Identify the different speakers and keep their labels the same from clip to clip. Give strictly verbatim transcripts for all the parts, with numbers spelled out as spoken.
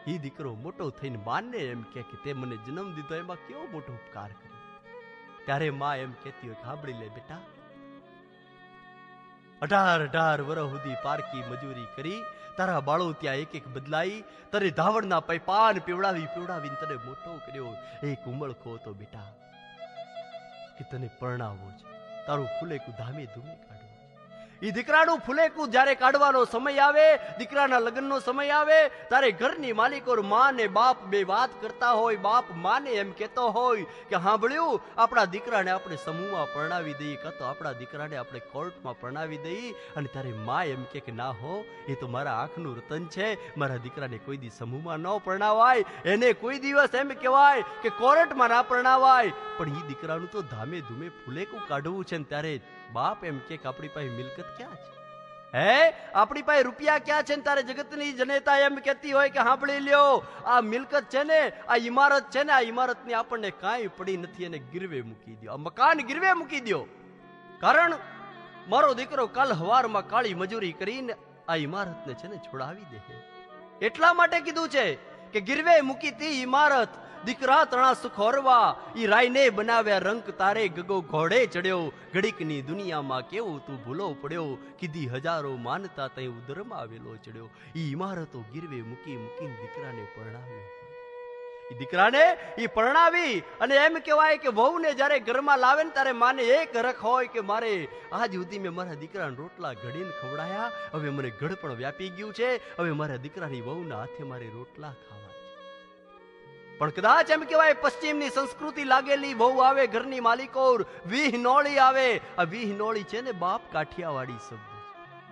Speaker 1: એ દીકરો મોટો થઈને માને એમ કે તે મને જન્મ દીધો એમાં કેવો મોટો ઉપકાર કર્યો. ત્યારે માં એમ કહેતી હોય કે સાંભળી લે બેટા, અઢાર અઢાર વર્ષ સુધી પારકી મજૂરી કરી, તારા બાળો ત્યાં એક એક બદલાઈ, તને ધાવણના પૈ પાન પીવડાવી પીવડાવીને તને મોટો કર્યો. એક ઉમળખો હતો બેટા કે તને પરણાવવો છે, તારું ફૂલેકું ધામે ધૂમે કાઢવું. એ દીકરાનું ફૂલેકું જ્યારે કાઢવાનો સમય આવે, દીકરાના લગ્નનો સમય આવે, તારે ઘરની માલિકો માં ને બાપ બે વાત કરતા હોય, બાપ માને એમ કહેતો હોય કે સાંભળ્યું, આપણા દીકરાને આપણે સમૂહમાં પરણાવી દઈએ, કાં તો આપણા દીકરાને આપણે કોર્ટમાં પરણાવી દઈએ. અને તારે માં એમ કે ના હો, એ તો મારા આંખનું રતન છે, મારા દીકરાને કોઈ દી સમૂહમાં ન પરણાવાય, એને કોઈ દિવસ એમ કહેવાય કે કોર્ટમાં ના પરણાવાય. પણ એ દીકરાનું તો ધામે ધૂમે ફૂલેકું કાઢવું છે ને ત્યારે બાપ એમ કે આપણી પાસે મિલકત ક્યાં છે? હે, આપણી પાસે રૂપિયા ક્યાં છે? ને તારે જગતની જનેતા એમ કહેતી હોય કે સાંભળી લ્યો, આ મિલકત છે ને, આ ઇમારત છે ને, આ ઇમારતની આપણને કાંઈ પડી નથી, એને ગીરવે મૂકી દો, આ મકાન ગીરવે મૂકી દો. કારણ મારો દીકરો કાલ હવારમાં કાળી મજૂરી કરીને આ ઇમારતને છે ને છોડાવી દે. એટલા માટે કીધું છે કે ગીરવે મૂકી તી ઇમારત, દીકરા તણા સુખોરવા, ઈ રાયને બનાવ્યા રંક તારે ગગો ઘોડે ચડ્યો, ઘડીકની દુનિયામાં કેવું તું ભૂલો પડ્યો, કીધી હજારો માનતા તઈ ઉદરમાં આવેલો ચડ્યો. ઈ ઇમારતો ગીરવે મૂકી મૂકીને દીકરાને પરણાવ્યો. ઈ દીકરાને ઈ પરણાવી અને એમ કહેવાય કે વહુને જ્યારે ઘરમાં લાવે ને ત્યારે માને એક હરખ હોય કે મારે આજ સુધી મેં મારા દીકરાને રોટલા ઘડીને ખવડાયા, હવે મને ઘડ પણ વ્યાપી ગયું છે, હવે મારા દીકરાની વહુના હાથે મારે રોટલા ખાવા. પણ કદાચ એમ કહેવાય પશ્ચિમની સંસ્કૃતિ લાગેલી વહુ આવે ઘરની માલિકો, વીહ નોળી આવે. આ વીહ નોળી છે ને બાપ કાઠિયાવાડી શબ્દ છે.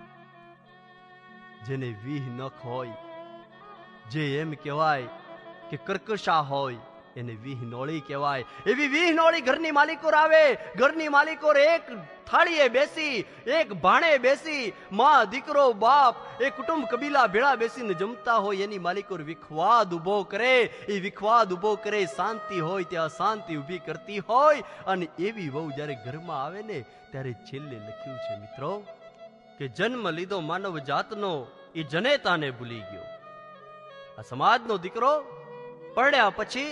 Speaker 1: જેને વીહ નખ હોય, જે એમ કહેવાય કે કર્કશા હોય, એને વીહ નોળી કહેવાય. એવી વીહ નોળી ઘરની માલિકો આવે. ઘરની માલિકો એક થાળીએ બેસી, એક ભાણે બેસી, માં દીકરો બાપ એ કુટુંબ કબીલા ભેળા બેસીને જમતા હોય, એની માલિકો વિખવાદ ઉભો કરે. એ વિખવાદ ઉભો કરે, શાંતિ હોય ત્યાં શાંતિ ઉભી કરતી હોય. અને એવી વહુ જ્યારે ઘરમાં આવે ને ત્યારે છેલ્લે લખ્યું છે મિત્રો કે જન્મ લીધો માનવ જાતનો, એ જનેતાને ભૂલી ગયો. આ સમાજનો દીકરો પરણ્યા પછી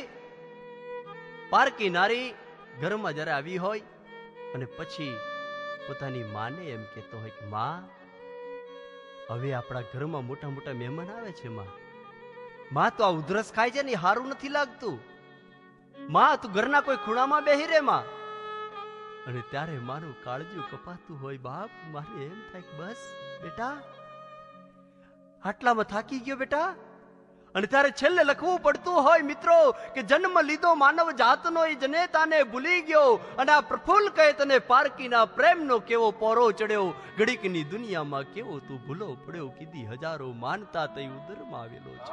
Speaker 1: પારકી નારી ઘરમાં જ્યારે આવી હોય અને પછી પોતાની માને એમ કહેતો હોય કે માં, હવે આપણા ઘરમાં મોટા મોટા મહેમાન આવે છે, માં માં તો આ ઉધરસ ખાય છે ને હારું નથી લાગતું, માં તું ઘરના કોઈ ખૂણામાં બેહી રે માં. અને ત્યારે મારું કાળજું કપાતું હોય. બાપ મારે એમ થાય કે બસ બેટા, આટલામાં થાકી ગયો બેટા. અને ત્યારે છેલ્લે લખવું પડતું હોય મિત્રો કે જન્મ લીધો માનવ જાતનો, એ જનેતાને ભૂલી ગયો. અને આ પ્રફુલ્લ કહે તને પારકીના પ્રેમનો કેવો પોરો ચડ્યો, ઘડીકની દુનિયામાં કેવો તું ભૂલો પડ્યો, કીધી હજારો માનતા તઈ ઉદરમાં આવેલો છે.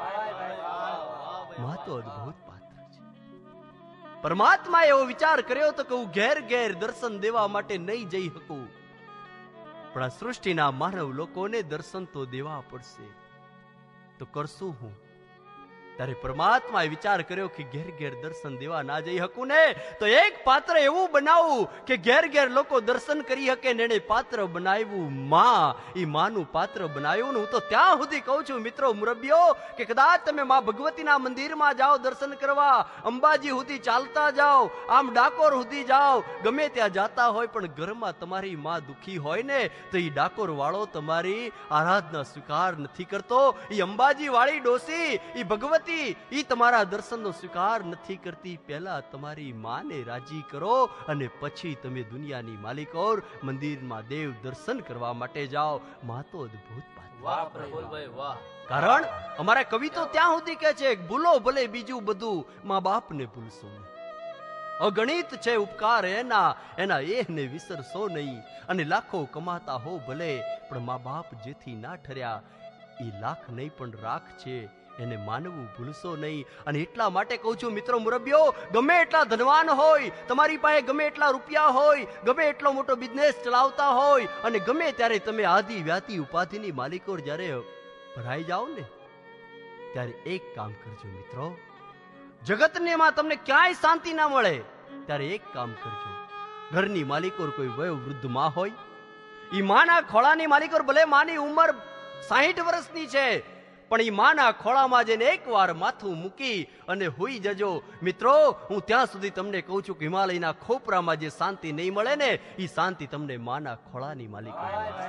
Speaker 1: માં તો અદ્ભુત પાત્ર છે. પરમાત્મા એવો વિચાર કર્યો તો કે હું ઘેર ઘેર દર્શન દેવા માટે નહીં જઈ શકું, પણ આ સૃષ્ટિના માનવ લોકોને દર્શન તો દેવા પડશે, તો કરશું હું. ત્યારે પરમાત્માએ વિચાર કર્યો કે ઘેર ઘેર દર્શન દેવા ના જઈ શકું ને તો એક પાત્ર એવું બનાવું કે ઘેર ઘેર લોકો દર્શન કરી શકે ને. એને પાત્ર બનાવ્યું માં, એ માનું પાત્ર બનાવ્યું. હું તો ત્યાં સુધી કહું છું મિત્રો મુરબ્બીઓ કે કદાચ તમે માં ભગવતીના મંદિરમાં જાઓ દર્શન કરવા, અંબાજી સુધી ચાલતા જાઓ, આમ ડાકોર સુધી જાઓ, ગમે ત્યાં જાતા હોય, પણ ઘરમાં તમારી માં દુખી હોય ને તો એ ડાકોર વાળો તમારી આરાધના સ્વીકાર નથી કરતો. એ અંબાજી વાળી ડોસી, એ ભગવતી ઈ તમારા દર્શનનો સ્વીકાર નથી કરતી. પહેલા તમારી માને રાજી કરો અને પછી તમે દુનિયાની માલિકો મંદિરમાં દેવ દર્શન કરવા માટે જાઓ. માં તો અદ્ભુત
Speaker 2: વાહ પ્રફુલ્લભાઈ વાહ.
Speaker 1: કારણ અમારા કવિ તો ત્યાં સુધી કહે છે ભૂલો ભલે બીજું બધું, મા બાપને ભૂલશો નહીં. અગણિત છે ઉપકાર એના, એના એહને વિસરશો નહીં. અને લાખો કમાતા હો ભલે, પણ મા બાપ જેથી ના ઠર્યા એ લાખ નહીં પણ રાખ છે, એને માનવું ભૂલશો નહીં. અને એટલા માટે કહું છું મિત્રો મુરબ્બીઓ, ગમે એટલા ધનવાન હોય, તમારી પાસે ગમે એટલા રૂપિયા હોય, ગમે એટલો મોટો બિઝનેસ ચલાવતા હોય, અને ગમે ત્યારે તમે આદિ વ્યાતિ ઉપાધિની માલિકો જ્યારે ભરાઈ જાઓ ને ત્યારે એક કામ કરજો મિત્રો, જગતને માં તમને ક્યાંય શાંતિ ના મળે ત્યારે એક કામ કરજો. ઘરની માલિકો કોઈ વયો વૃદ્ધ માં હોય, ઈ માના ખોળાની માલિકો ભલે માની ઉંમર સાહીઠ વર્ષની છે, પણ એ માના ખોળામાં જઈને એકવાર માથું મૂકી અને હુઈ જજો. મિત્રો, હું ત્યાં સુધી તમને કહું છું કે હિમાલયના ખોપરામાં જે શાંતિ નહીં મળે ને, એ શાંતિ તમને માના ખોળાની માલિકો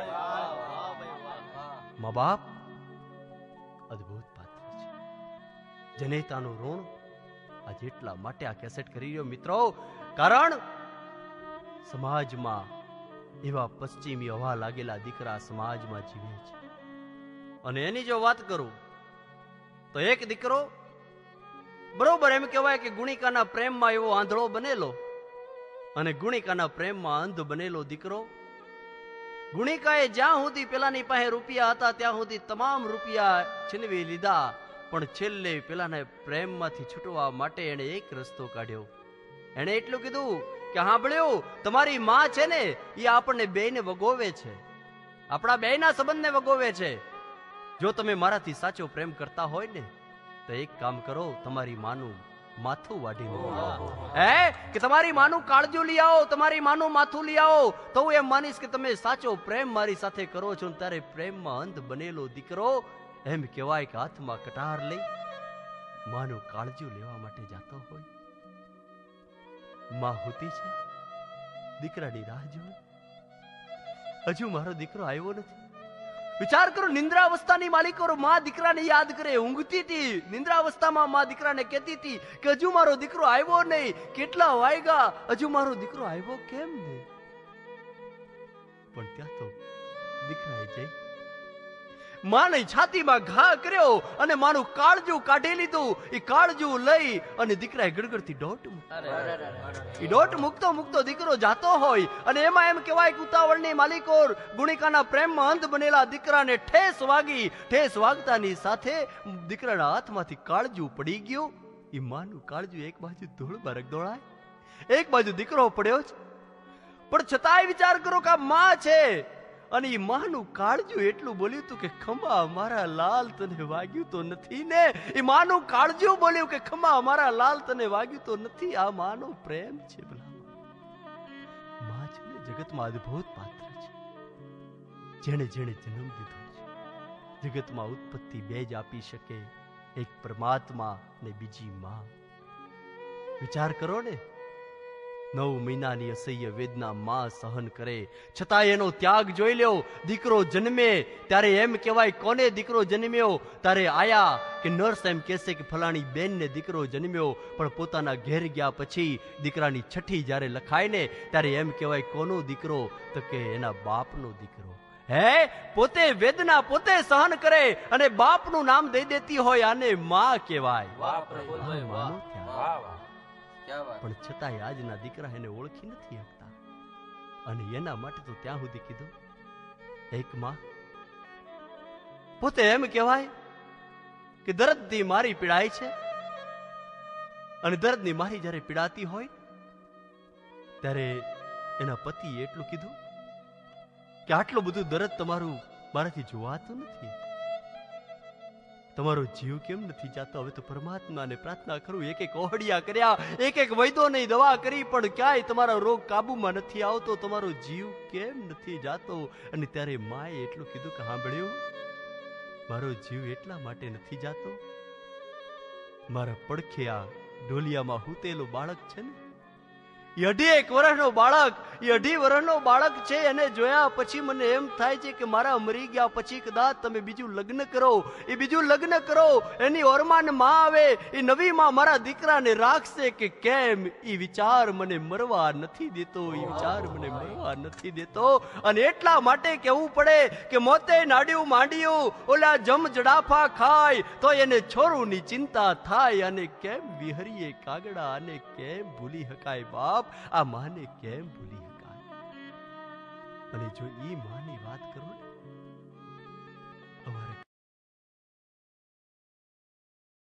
Speaker 1: મા બાપ અદ્ભુત પાત્ર છે. જનેતાનું ઋણ આ જેટલા માટે આ કેસેટ કરી રહ્યો મિત્રો, કારણ સમાજમાં એવા પશ્ચિમી હવા લાગેલા દીકરા સમાજમાં જીવે છે. અને એની જો વાત કરું તો એક દીકરો બરોબર એમ કહેવાય કે ગુણિકાના પ્રેમમાં એવો આંધળો બનેલો અને ગુણિકાના પ્રેમમાં અંધ બનેલો દીકરો. ગુણિકાએ જ્યાં સુધી પેલાની પાસે રૂપિયા હતા ત્યાં સુધી તમામ રૂપિયા છીનવી લીધા, પણ છેલ્લે પેલાને પ્રેમમાંથી છૂટવા માટે એને એક રસ્તો કાઢ્યો. એને એટલું કીધું કે સાંભળ્યું, તમારી માં છે ને એ આપણને બેયને વગોવે છે, આપણા બેયના સંબંધને વગોવે છે. જો તમે મારાથી સાચો પ્રેમ કરતા હોય ને તો એક કામ કરો, તમારી માનું માથું વાઢીને લાવો. હે કે તમારી માનું કાળજું લઈ આવો, તમારી માનું માથું લઈ આવો, તો હું એમ માનીશ કે તમે સાચો પ્રેમ મારી સાથે કરો છો. ત્યારે પ્રેમમાં અંધ બનેલો દીકરો એમ કહેવાય કે હાથમાં કટાર લઈ માનું કાળજું લેવા માટે જાતો હોય. માં હોતી છે, દીકરાની રાહ જોવે, હજુ મારો દીકરો આવ્યો નથી. વિચાર કરો, નિંદ્રાવસ્થાની માલિકો માં દીકરાને યાદ કરે, ઊંઘતી હતી નિંદ્રાવસ્થામાં માં દીકરાને કહેતી હતી કે હજુ મારો દીકરો આવ્યો નહીં, કેટલા વાગ્યા, હજુ મારો દીકરો આવ્યો કેમ નહીં? પણ ત્યાં તો દીકરાએ જઈ માની છાતીમાં ઘા કર્યો અને માનું કાળજું કાઢી લીધું. એ કાળજું લઈ અને દીકરાએ ગડગડતી દોટ મૂકી. દોટ મૂકતો મૂકતો દીકરો જાતો હોય અને એમાં એમ કહેવાય કે ઉતાવળની માલિકો ગુણિકાના પ્રેમમાં અંધ બનેલા દીકરાને ઠેસ વાગી. ઠેસ વાગતાની સાથે દીકરાના હાથમાંથી કાળજું પડી ગયું. એ માનું કાળજું એક બાજુ ધૂળમાં રગદોળાય, એક બાજુ દીકરો પડ્યો છે. પણ છતાંય વિચાર કરો કે આ માં છે અને એ માનું કાળજું એટલું બોલ્યું હતું કે ખમા મારા લાલ તને વાગ્યું તો નથી ને. એ માનું કાળજું બોલ્યું કે ખમા મારા લાલ તને વાગ્યું તો નથી. આ માનો પ્રેમ છે. માં છે ને જગતમાં અદ્ભુત પાત્ર છે. જેણે જેણે જન્મ દીધો છે, જગતમાં ઉત્પત્તિ બે જ આપી શકે, એક પરમાત્મા ને બીજી માં. વિચાર કરો ને, નવ મહિનાની અસહ્ય વેદના માં સહન કરે, છતાં એનો ત્યાગ જોઈ લ્યો. દીકરો જન્મે ત્યારે એમ કહેવાય કોને દીકરો જન્મ્યો? ત્યારે આયા કે નર્સ એમ કહેશે કે ફલાણી બેનને દીકરો જન્મ્યો, પણ પોતાના ઘેર ગયા પછી દીકરાની છઠ્ઠી જ્યારે લખાય ને ત્યારે એમ કહેવાય કોનો દીકરો? તો કે એના બાપનો દીકરો. હે પોતે વેદના પોતે સહન કરે અને બાપનું નામ દઈ દેતી હોય, આને માં કહેવાય.
Speaker 2: વાહ પ્રફુલ્લભાઈ, વાહ વાહ વાહ.
Speaker 1: પણ છતાંય આજના દીકરા એને ઓળખી નથી શકતા. અને એના માટે તો ત્યાં સુધી કીધું, એક માં પોતે એમ કહેવાય કે દર્દથી મારી પીડાય છે અને દર્દની મારી જ્યારે પીડાતી હોય ત્યારે એના પતિએ એટલું કીધું કે આટલું બધું દર્દ તમારું મારાથી જોવાતું નથી, તમારો જીવ કેમ નથી જાતો? હવે તો પરમાત્માને પ્રાર્થના કરું, એક એક ઓહડિયા કર્યા, એક એક વૈદ્યોની દવા કરી, પણ ક્યાંય તમારો રોગ કાબુમાં નથી આવતો, તમારો જીવ કેમ નથી જાતો? અને ત્યારે માએ એટલું કીધું કે સાંભળ્યું, મારો જીવ એટલા માટે નથી જાતો, મારા પડખે આ ઢોલિયામાં હૂતેલું બાળક છે ને, એ અઢી એક વર્ષનો બાળક, એ અઢી વર્ષનો બાળક છે, એને જોયા પછી મને એમ થાય છે કે મારા મરી ગયા પછી કદાચ તમે બીજું લગ્ન કરો, એ બીજું લગ્ન કરો, એની ઓરમાન માં આવે, એ નવી માં મારા દીકરાને રાખશે કે કેમ? એ વિચાર મને મરવા નથી દેતો, એ વિચાર મને મરવા નથી દેતો. અને એટલા માટે કહેવું પડે કે મોતે નાડ્યું માંડ્યું, ઓલા જમ જડાફા ખાય તો એને છોરુની ચિંતા થાય. અને કેમ વિહરીએ કાગડા, અને કેમ ભૂલી હકાય બાપ? આ માને કેમ ભૂલી શકાય? અને જો ઈ માની વાત કરો ને